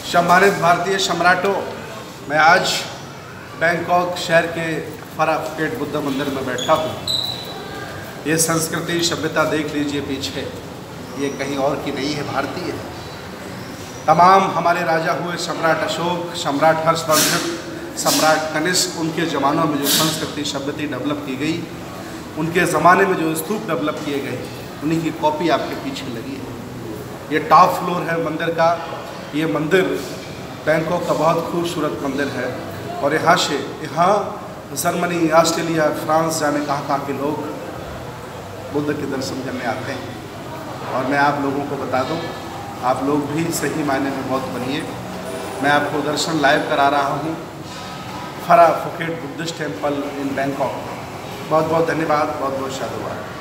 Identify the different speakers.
Speaker 1: सम्मानित भारतीय सम्राटों, मैं आज बैंकॉक शहर के फरा फुकेट बुद्ध मंदिर में बैठा हूँ। ये संस्कृति सभ्यता देख लीजिए पीछे, ये कहीं और की नहीं है, भारतीय है। तमाम हमारे राजा हुए सम्राट अशोक, सम्राट हर्षवर्धन, सम्राट कनिष्क, उनके ज़मानों में जो संस्कृति सभ्यता डेवलप की गई, उनके ज़माने में जो स्तूप डेवलप किए गए, उन्हीं की कॉपी आपके पीछे लगी है। ये टॉप फ्लोर है मंदिर का। ये मंदिर बैंकॉक का बहुत खूबसूरत मंदिर है और यहाँ जर्मनी, ऑस्ट्रेलिया, फ्रांस जाने कहाँ के लोग बुद्ध के दर्शन करने आते हैं। और मैं आप लोगों को बता दूं, आप लोग भी सही मायने में बहुत बनिए। मैं आपको दर्शन लाइव करा रहा हूँ फरा Phuket Buddhist temple in Bangkok. बहुत बहुत धन्यवाद, बहुत बहुत साधुवाद।